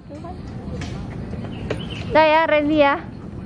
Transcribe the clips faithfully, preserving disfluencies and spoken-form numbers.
Dah ya, ready ya.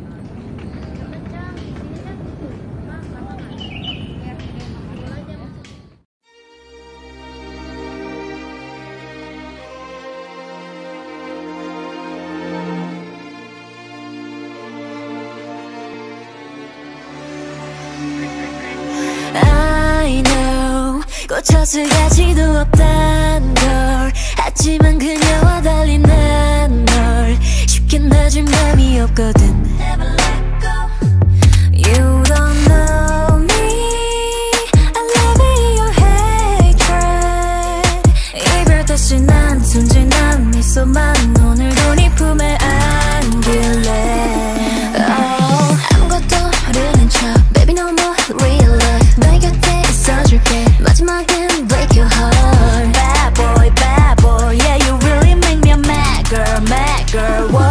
I know 꽂혔을 가치도 없단 걸 하지만 그녀와 달리 난 널 쉽게 놔줄 맘이 없거든. Never let go. You don't know me. I love your hatred. 이별 다시 난 순진한 미소만 오늘도 네 품에 안길래. Oh, 아무것도 모르는 척 Baby no more real love. 너의 곁에 있어줄게. 마지막엔 break your heart. Bad boy, bad boy. Yeah, you really make me a mad girl, mad girl. Whoa.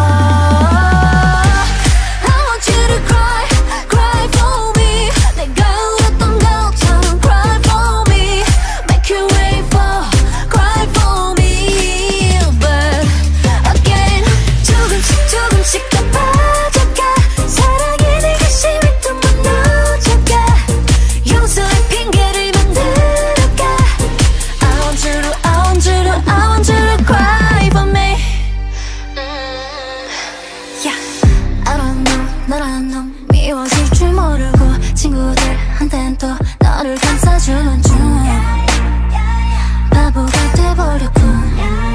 I want you to cry, cry for me. 내가 울었던 것처럼 cry for me. Make you wait for, cry for me. But again, 조금씩 조금씩 더 빠져가. 사랑에 내 가심이 또 무너져가. 용서의 핑계를 만들어가. I want you to, I want you to, I want you to cry for me. Yeah, I don't know, 너란 놈 미워질 줄 모르고 친구들한텐 또 너를 감싸주는 중 바보가 돼버렸군.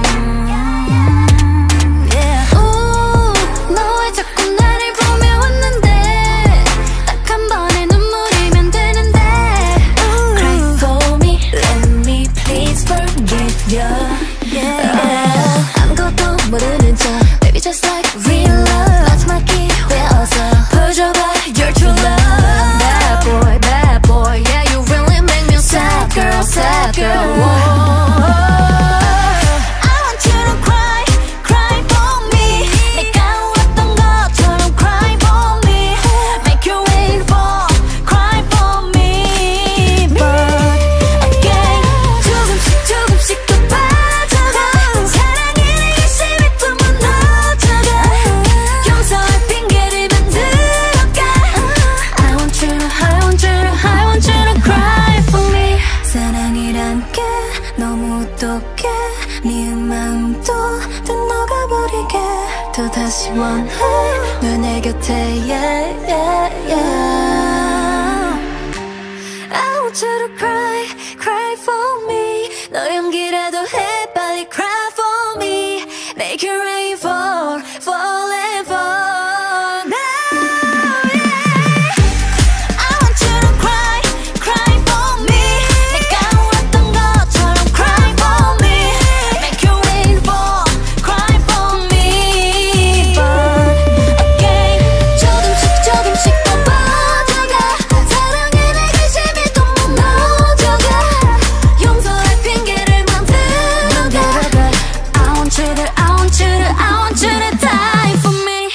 Yeah. Ooh, 너 왜 자꾸 나를 보며 웃는데. 딱 한 번의 눈물이면 되는데. Cry for me, let me please forgive you. Yeah. 아무것도 모르는 척 Baby just like real love. 마지막 기회여서 보여줘봐 your true love. Bad boy, bad boy. Yeah, you really make me sad girl, sad girl. Whoa. I want you to cry, cry for me. 내가 울었던 것처럼 cry for me. Make you wait for, cry for me. But again, 조금씩 조금씩 더 빠져가. 사랑에 내 가심이 또 무너져가. 용서할 핑계를 만들어가. I want you to, I want you to, I want you to cry for me. 사랑이란 게 너무 똑해. 미운 마음도 다 녹아버리게. 또 다시 원해 널 내 곁에. Yeah, yeah, yeah. I want you to cry, cry for me. 너 연기라도 해 빨리 cry for me. Make it rain fall, fall and fall now, yeah. I want you to cry, cry for me. 내가 울었던 것처럼 cry for me. Make it rain fall, cry for me. But again, 조금씩 조금씩 더 빠져가. 사랑에 내 가심이 또 무너져가. 용서할 핑계를 만들어가. I want you to, I want you to, I want you to die for me.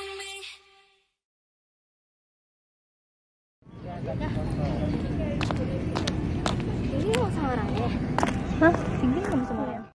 빙빙 사랑해. 어? 빙빙 무슨 말이야?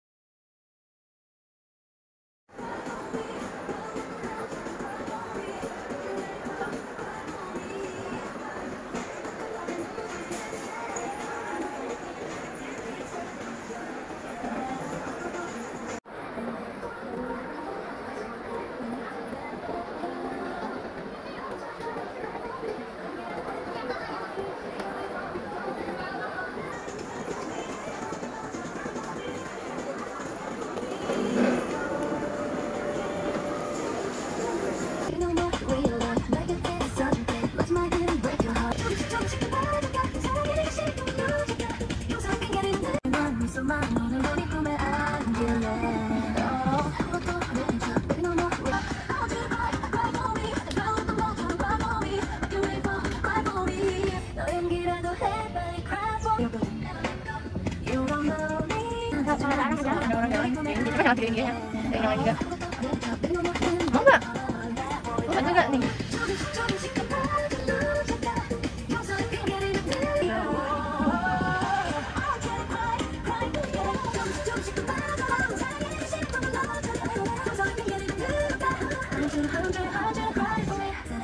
Mau nggak? Mau juga nih.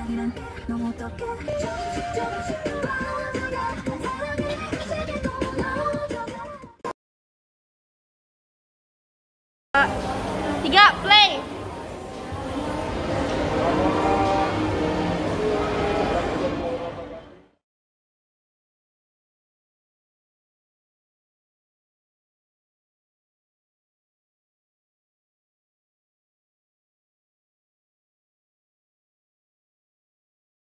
Tiga, play.